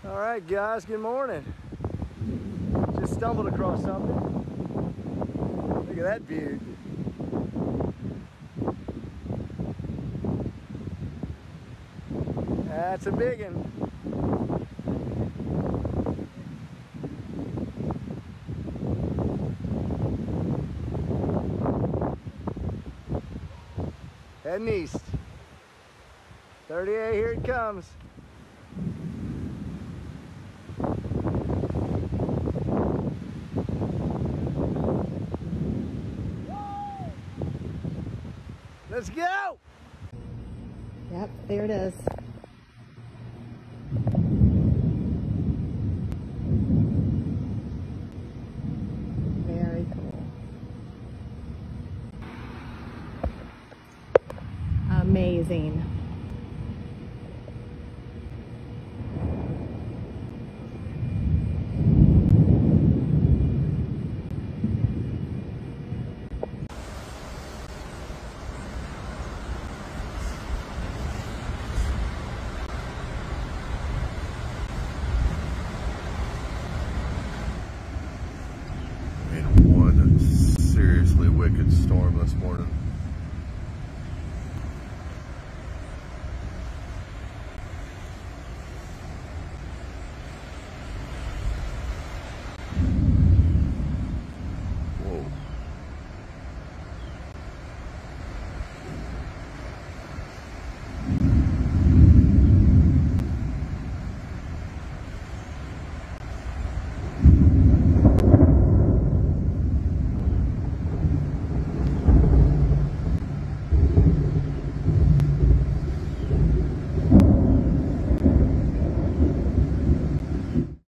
All right, guys, good morning. Just stumbled across something. Look at that view. That's a big one. Heading east. 38, here it comes. Let's go! Yep, there it is. Very cool. Amazing. One seriously wicked storm this morning.